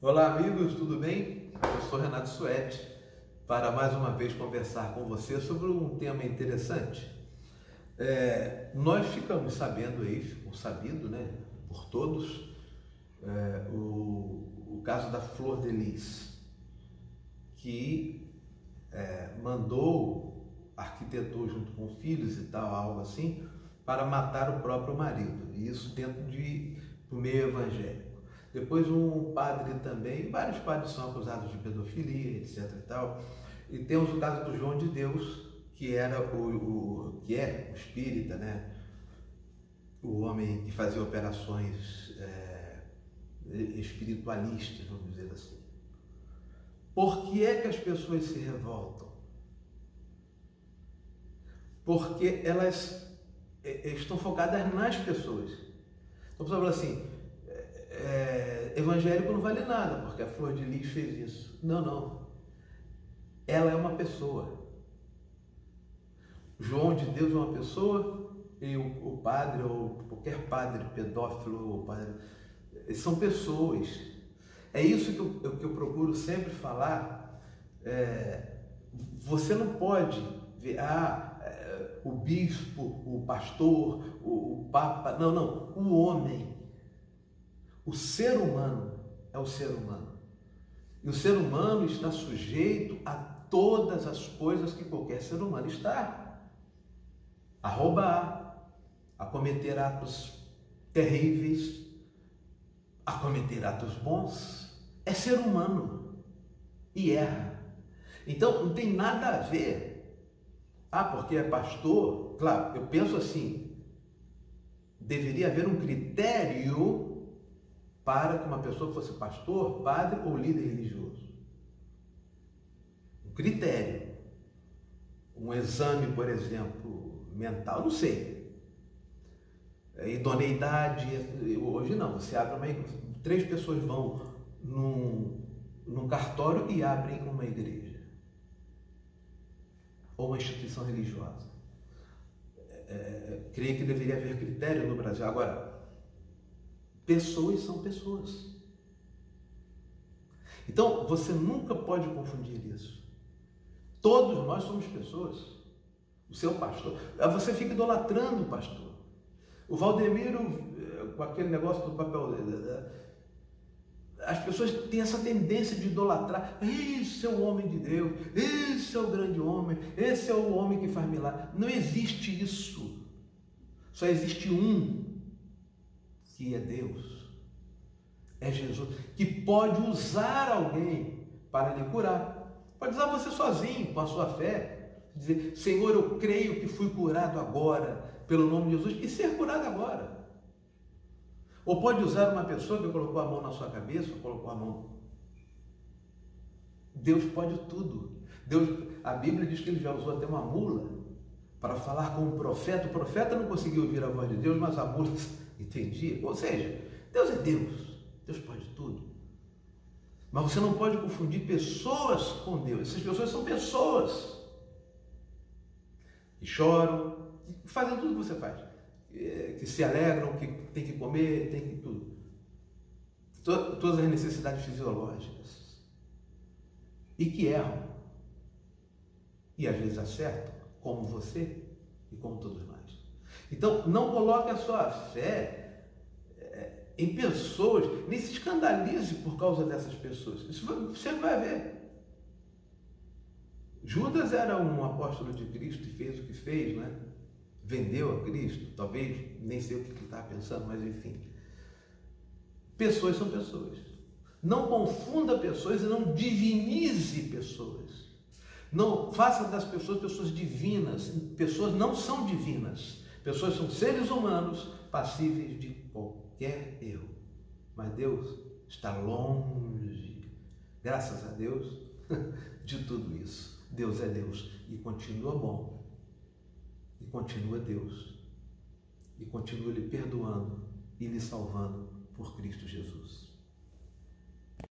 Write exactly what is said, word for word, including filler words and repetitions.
Olá amigos, tudo bem? Eu sou Renato Suete para mais uma vez conversar com você sobre um tema interessante. É, nós ficamos sabendo aí, ficou sabido, né, por todos, é, o, o caso da Flor de Lis, que é, mandou, arquitetou junto com filhos e tal, algo assim, para matar o próprio marido, e isso dentro de, do meio evangélico. Depois um padre também, vários padres são acusados de pedofilia, etc e tal. E temos o caso do João de Deus, que era o, o que é o espírita, né? O homem que fazia operações é, espiritualistas, vamos dizer assim. Por que é que as pessoas se revoltam? Porque elas estão focadas nas pessoas. Então, você fala assim, É, evangélico não vale nada, porque a Flor de Lis fez isso. Não, não. Ela é uma pessoa. João de Deus é uma pessoa, e o, o padre, ou qualquer padre pedófilo, ou padre, são pessoas. É isso que eu, que eu procuro sempre falar. É, você não pode ver, ah, é, o bispo, o pastor, o, o papa. Não, não. O homem. O ser humano é o ser humano. E o ser humano está sujeito a todas as coisas que qualquer ser humano está. A roubar, a cometer atos terríveis, a cometer atos bons. É ser humano e erra. Então não tem nada a ver. Ah, porque é pastor? Claro, eu penso assim, deveria haver um critério para que uma pessoa fosse pastor, padre ou líder religioso. Um critério. Um exame, por exemplo, mental, não sei. Idoneidade, hoje não. Você abre uma... Três pessoas vão num, num cartório e abrem uma igreja. Ou uma instituição religiosa. É, é, creio que deveria haver critério no Brasil. Agora, pessoas são pessoas. Então, você nunca pode confundir isso. Todos nós somos pessoas. O seu pastor. Você fica idolatrando o pastor. O Valdemiro, com aquele negócio do papel... As pessoas têm essa tendência de idolatrar. Esse é o homem de Deus. Esse é o grande homem. Esse é o homem que faz milagre. Não existe isso. Só existe um, que é Deus, é Jesus, que pode usar alguém para lhe curar. Pode usar você sozinho, com a sua fé, dizer, Senhor, eu creio que fui curado agora, pelo nome de Jesus, e ser curado agora. Ou pode usar uma pessoa que colocou a mão na sua cabeça, ou colocou a mão. Deus pode tudo. Deus, a Bíblia diz que ele já usou até uma mula para falar com um profeta. O profeta não conseguiu ouvir a voz de Deus, mas a mula entendia. Ou seja, Deus é Deus. Deus pode tudo. Mas você não pode confundir pessoas com Deus. Essas pessoas são pessoas que choram, que fazem tudo que você faz, que se alegram, que tem que comer, tem que tudo. Todas as necessidades fisiológicas. E que erram. E às vezes acertam, como você e como todos nós. Então, não coloque a sua fé em pessoas, nem se escandalize por causa dessas pessoas. Isso você vai ver. Judas era um apóstolo de Cristo e fez o que fez, né? Vendeu a Cristo, talvez, nem sei o que ele estava pensando, mas enfim. Pessoas são pessoas. Não confunda pessoas e não divinize pessoas. Não faça das pessoas pessoas divinas. Pessoas não são divinas. Pessoas são seres humanos passíveis de qualquer erro. Mas Deus está longe, graças a Deus, de tudo isso. Deus é Deus e continua bom. E continua Deus. E continua lhe perdoando e lhe salvando por Cristo Jesus.